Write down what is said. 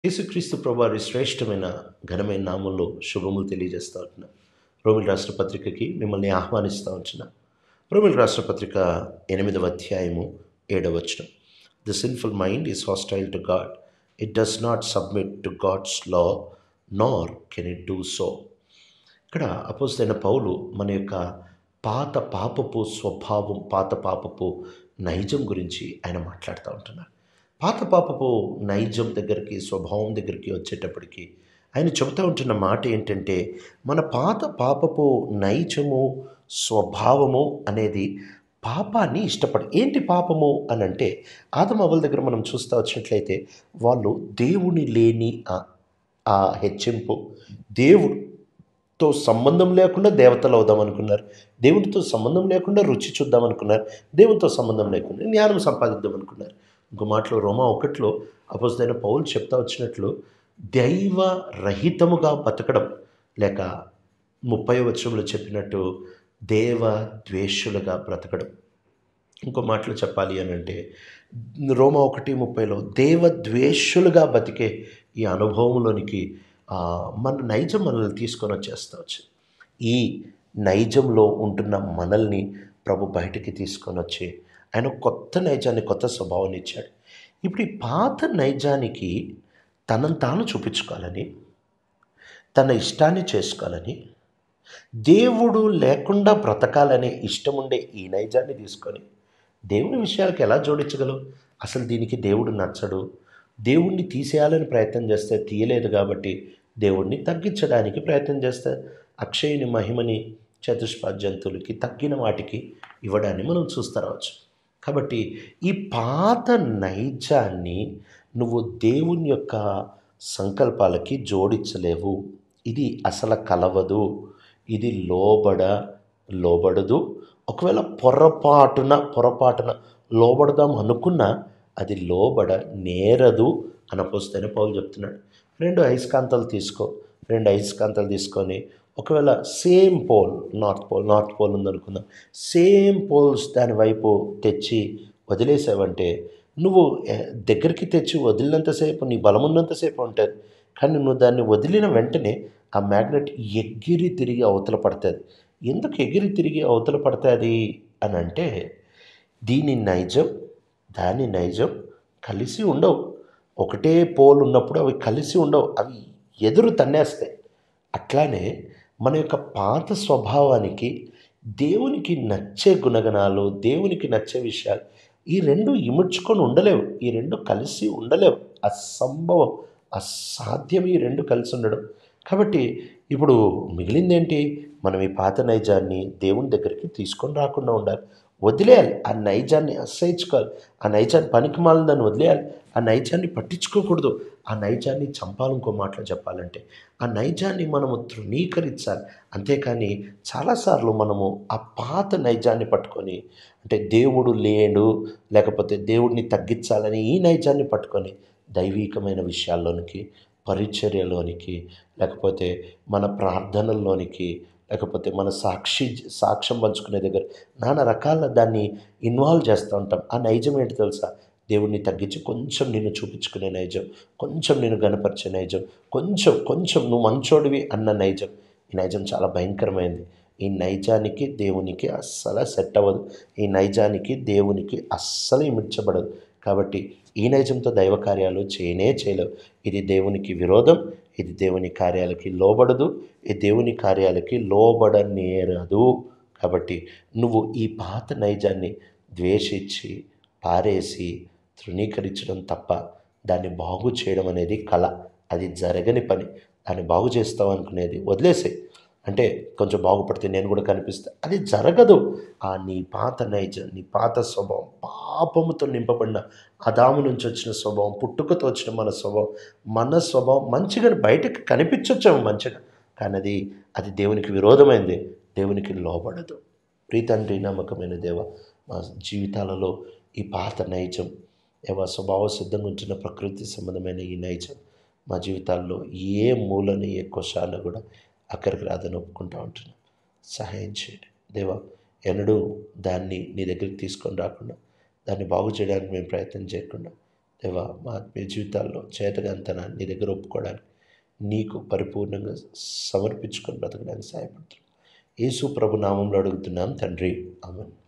యేసుక్రీస్తు ప్రభువారి శ్రేష్టమైన ఘనమైన నామంలో శుభములు తెలియజేస్తా ఉంటున్నా. రోమిల్ రాష్ట్ర పత్రికకి మిమ్మల్ని ఆహ్వానిస్తూ ఉంటున్నా. రోమిల్ రాష్ట్ర పత్రిక 8వ అధ్యాయము 7వ వచనం. The sinful mind is hostile to God. It does not submit to God's law nor can it do so. ఇక్కడ అపోస్తలైన పౌలు మన యొక్క పాత పాపపు స్వభావం, పాత పాపపు నైజం గురించి ఆయన మాట్లాడుతూ ఉంటున్నారు. పాత పాపపు నైజం దగ్గరికి, స్వభావం దగ్గరికి వచ్చేటప్పటికి ఆయన చెబుతూ ఉంటున్న మాట ఏంటంటే, మన పాత పాపపు నైజము, స్వభావము అనేది పాపాన్ని ఏంటి పాపము అని అంటే, ఆదము అవ్వల దగ్గర మనం చూస్తూ వచ్చినట్లయితే వాళ్ళు దేవుని లేని ఆ హెచ్చింపు, దేవుడితో సంబంధం లేకుండా దేవతలు అవుదాం అనుకున్నారు, దేవుడితో సంబంధం లేకుండా రుచి చూద్దాం అనుకున్నారు, దేవునితో సంబంధం లేకుండా జ్ఞానం సంపాదిద్దాం అనుకున్నారు. ఇంకో మాటలో రోమా 1లో అపోస్తలుడైన పౌలు చెప్తా వచ్చినట్లు దైవ రహితముగా బతకడం, లేక 30వ వచనంలో చెప్పినట్టు దేవ ద్వేషులుగా బ్రతకడం. ఇంకో మాటలో చెప్పాలి అని అంటే రోమా 1:30లో దేవ ద్వేషులుగా బతికే ఈ అనుభవంలోనికి మన నైజం మనల్ని తీసుకొని వచ్చేస్తవచ్చు. ఈ నైజంలో ఉంటున్న మనల్ని ప్రభు బయటికి తీసుకొని వచ్చి ఆయన కొత్త నైజాన్ని, కొత్త స్వభావాన్ని ఇచ్చాడు. ఇప్పుడు ఈ పాత నైజానికి తనను తాను చూపించుకోవాలని, తన ఇష్టాన్ని చేసుకోవాలని, దేవుడు లేకుండా బ్రతకాలనే ఇష్టం ఉండే ఈ నైజాన్ని తీసుకొని దేవుని విషయాలకు ఎలా జోడించగలవు? అసలు దీనికి దేవుడు నచ్చడు. దేవుణ్ణి తీసేయాలని ప్రయత్నం చేస్తే తీయలేదు కాబట్టి దేవుణ్ణి తగ్గించడానికి ప్రయత్నం చేస్తే అక్షయుని మహిమని చతుష్పాద జంతువులకి, తగ్గిన వాటికి ఇవ్వడాన్ని మనం చూస్తూ రావచ్చు. కాబట్టి ఈ పాత నైజాన్ని నువ్వు దేవుని యొక్క సంకల్పాలకి జోడించలేవు. ఇది అసలు కలవదు, ఇది లోబడదు. ఒకవేళ పొరపాటున లోబడదాం అనుకున్నా అది నేరదు అని అపోస్తలుడైన పౌలు చెప్తున్నాడు. 2 అయస్కాంతాలు తీసుకొని ఒకవేళ సేమ్ పోల్, నార్త్ పోల్ ఉందనుకుందాం, సేమ్ పోల్స్ దాని వైపు తెచ్చి వదిలేసావంటే నువ్వు దగ్గరికి తెచ్చి వదిలినంతసేపు నీ బలం ఉన్నంతసేపు ఉంటుంది. కానీ నువ్వు దాన్ని వదిలిన వెంటనే ఆ మ్యాగ్నెట్ ఎగిరి తిరిగి అవతల పడుతుంది. ఎందుకు ఎగిరి తిరిగి అవతల పడుతుంది అని అంటే, దాని నైజం కలిసి ఉండవు. ఒకటే పోల్ ఉన్నప్పుడు అవి కలిసి ఉండవు, అవి ఎదురు తన్నేస్తాయి. అట్లానే మన యొక్క పాత స్వభావానికి దేవునికి నచ్చే గుణగణాలు, దేవునికి నచ్చే విషయాలు, ఈ రెండు ఇముడ్చుకొని ఉండలేవు, ఈ రెండు కలిసి ఉండలేవు. అసంభవం, అసాధ్యం ఈ రెండు కలిసి ఉండడం. కాబట్టి ఇప్పుడు మిగిలిందేంటి? మనం ఈ పాత నైజాన్ని దేవుని దగ్గరికి తీసుకొని రాకుండా ఉండాలి, వదిలేయాలి. ఆ నైజాన్ని అసహించుకోవాలి, ఆ నైజాన్ని పనికిమాలిన వదిలేయాలి, ఆ నైజాన్ని పట్టించుకోకూడదు, ఆ నైజాన్ని చంపాలి. ఇంకో మాటలో చెప్పాలంటే ఆ నైజాన్ని మనము తృణీకరించాలి. అంతేకాని చాలాసార్లు మనము ఆ పాత నైజాన్ని పట్టుకొని, అంటే దేవుడు లేడు, లేకపోతే దేవుడిని తగ్గించాలని ఈ నైజాన్ని పట్టుకొని దైవీకమైన విషయాల్లోనికి, పరిచర్యలోనికి, లేకపోతే మన ప్రార్థనల్లోనికి, లేకపోతే మన సాక్ష్యం పంచుకునే దగ్గర నానా రకాల దాన్ని ఇన్వాల్వ్ చేస్తూ ఉంటాం. ఆ నైజం ఏంటి తెలుసా? దేవుణ్ణి తగ్గించి కొంచెం నిన్ను చూపించుకునే నైజం, కొంచెం నిన్ను గనపరిచే నైజం, కొంచెం నువ్వు మంచోడివి అన్న నైజం. ఈ నైజం చాలా భయంకరమైనది. ఈ నైజానికి దేవునికి అస్సలు సెట్ అవ్వదు. ఈ నైజానికి దేవునికి అస్సలు ఇమిడ్చబడదు. కాబట్టి ఈ నైజంతో దైవ కార్యాలు చేయలేవు. ఇది దేవునికి విరోధం, ఇది దేవుని కార్యాలకి లోబడదు, ఈ దేవుని కార్యాలకి లోబడనేరదు. కాబట్టి నువ్వు ఈ పాత నైజాన్ని ద్వేషించి, పారేసి, తృణీకరించడం తప్ప దాన్ని బాగు చేయడం అనేది కళ, అది జరగని పని. దాన్ని బాగు చేస్తావు అనుకునేది వదిలేసే, అంటే కొంచెం బాగుపడితే నేను కూడా కనిపిస్తా, అది జరగదు. నీ పాత నైజం, నీ పాత స్వభావం, పాపముతో నింపబడిన అదాము నుంచి వచ్చిన స్వభావం, పుట్టుకతో వచ్చిన మన స్వభావం మంచిగా బయటకు కనిపించొచ్చాము మంచిగా, కానీ అది దేవునికి విరోధమైంది, దేవునికి లోబడదు. ప్రీతండ్రి, నమ్మకమైన దేవ, మా జీవితాలలో ఈ పాత నైజం, స్వభావ సిద్ధంగా ఉంటున్న ప్రకృతి సంబంధమైన ఈ నైజం మా జీవితాల్లో ఏ మూలని, ఏ కొశాన కూడా అక్కడికి రాదని ఒప్పుకుంటూ ఉంటున్నాం. సహాయం చేయండి దేవా. ఎన్నడూ దాన్ని నీ దగ్గరికి తీసుకొని రాకుండా, దాన్ని బాగు చేయడానికి మేము ప్రయత్నం చేయకుండా, దేవా మా ఆత్మీయ జీవితాల్లో చేతగాంతనాన్ని నీ దగ్గర ఒప్పుకోవడానికి నీకు పరిపూర్ణంగా సమర్పించుకొని బ్రతకడానికి సహాయపడుతున్నాం. యేసు ప్రభు నామంలో అడుగుతున్నాం తండ్రి, ఆమేన్.